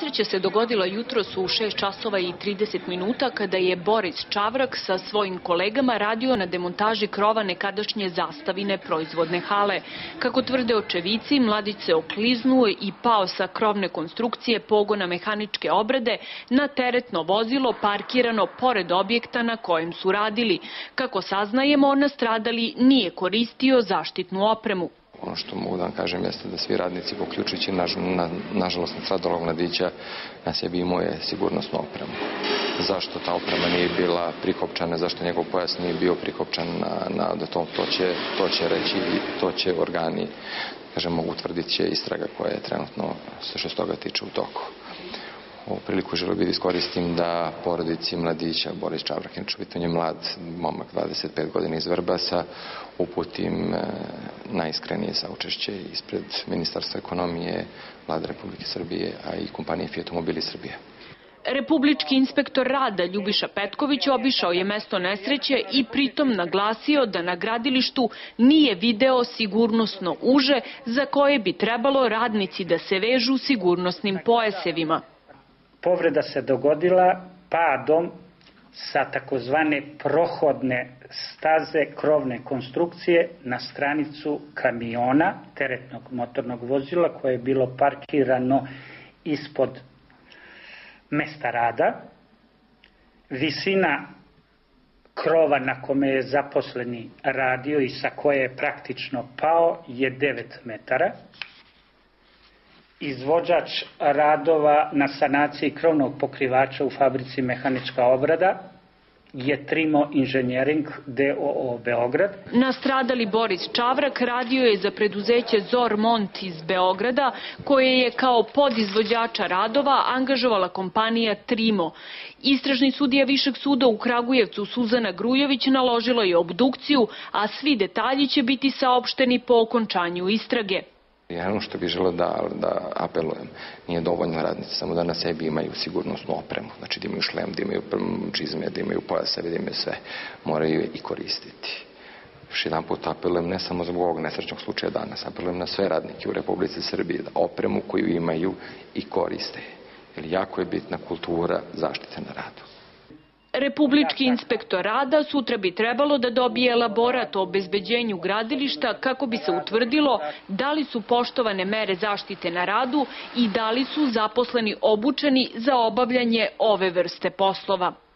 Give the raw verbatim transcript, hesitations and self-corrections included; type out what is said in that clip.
Nesreća se dogodila jutros u šest časova i trideset minuta kada je Boris Čavrak sa svojim kolegama radio na demontaži krova nekadašnje Zastavine proizvodne hale. Kako tvrde očevici, mladić se okliznuo i pao sa krovne konstrukcije pogona mehaničke obrade na teretno vozilo parkirano pored objekta na kojem su radili. Kako saznajemo, nastradali nije koristio zaštitnu opremu. Ono što mogu da vam kažem jeste da svi radnici, uključujući na, na, nažalost nastradalog mladića, na sebi imao je sigurnosnu opremu. Zašto ta oprema nije bila prikopčana, zašto njegov pojas nije bio prikopčan na, na da to, to, će, to će reći i to će organi, kažemo, utvrdit će istraga koja je trenutno, što se toga tiče, u toku. Ovu priliku želio bih da iskoristim da porodici mladića, Boris Čavrak, inače on je mlad momak, dvadeset pet godina iz Vrbasa, uputim e, najiskrenije saučešće ispred Ministarstva ekonomije, Vlade Republike Srbije, a i kompanije Fiat Automobili Srbije. Republički inspektor rada Ljubiša Petković obišao je mesto nesreće i pritom naglasio da na gradilištu nije video sigurnosno uže za koje bi trebalo radnici da se vežu sigurnosnim pojasevima. Povreda se dogodila padom sa takozvane prohodne staze krovne konstrukcije na stranicu kamiona, teretnog motornog vozila, koje je bilo parkirano ispod mesta rada. Visina krova na kome je zaposleni radio i sa koje je praktično pao je devet metara. Izvođač radova na sanaciji krovnog pokrivača u fabrici Mehanička obrada je Trimo Inženjering d o o Beograd. Nastradali Boris Čavrak radio je za preduzeće Zormont iz Beograda, koje je kao podizvođača radova angažovala kompanija Trimo. Istražni sudija Višeg suda u Kragujevcu Suzana Grujović naložila je obdukciju, a svi detalji će biti saopšteni po okončanju istrage. Ja ono što bih želeo da, da apelujem, nije dovoljno radnici samo da na sebi imaju sigurnosnu opremu, znači da imaju šlem, da imaju čizme, da imaju pojaseve, da imaju sve, moraju je i koristiti. Još jedan put apelujem ne samo zbog ovog nesrećnog slučaja danas, apelujem na sve radnike u Republici Srbiji da opremu koju imaju i koriste, jer jako je bitna kultura zaštite na radu. Republički inspektor rada sutra bi trebalo da dobije elaborat o obezbeđenju gradilišta kako bi se utvrdilo da li su poštovane mere zaštite na radu i da li su zaposleni obučeni za obavljanje ove vrste poslova.